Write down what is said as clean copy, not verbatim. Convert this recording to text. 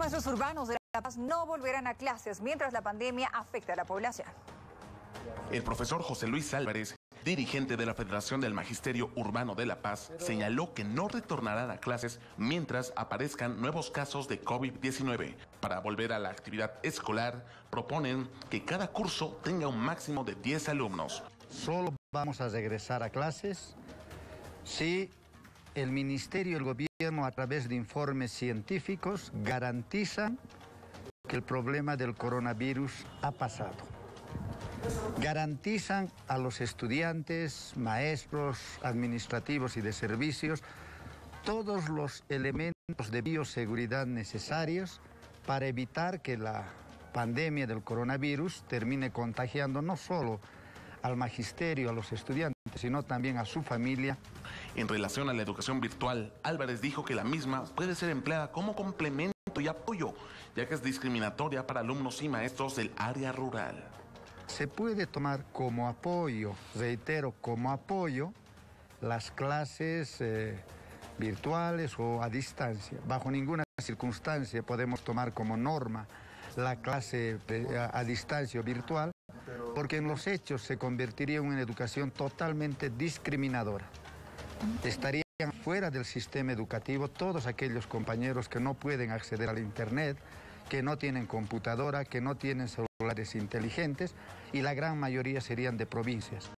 maestros urbanos de La Paz no volverán a clases mientras la pandemia afecta a la población. El profesor José Luis Álvarez, dirigente de la Federación del Magisterio Urbano de La Paz, señaló que no retornarán a clases mientras aparezcan nuevos casos de COVID-19. Para volver a la actividad escolar, proponen que cada curso tenga un máximo de 10 alumnos. Solo vamos a regresar a clases si el Ministerio y el Gobierno, a través de informes científicos, garantizan que el problema del coronavirus ha pasado. Garantizan a los estudiantes, maestros, administrativos y de servicios todos los elementos de bioseguridad necesarios para evitar que la pandemia del coronavirus termine contagiando no solo al magisterio, a los estudiantes, sino también a su familia. En relación a la educación virtual, Álvarez dijo que la misma puede ser empleada como complemento y apoyo, ya que es discriminatoria para alumnos y maestros del área rural. Se puede tomar como apoyo, reitero, como apoyo, las clases virtuales o a distancia. Bajo ninguna circunstancia podemos tomar como norma la clase a distancia o virtual, porque en los hechos se convertiría en una educación totalmente discriminadora. Estarían fuera del sistema educativo todos aquellos compañeros que no pueden acceder al Internet, que no tienen computadora, que no tienen celulares inteligentes, y la gran mayoría serían de provincias.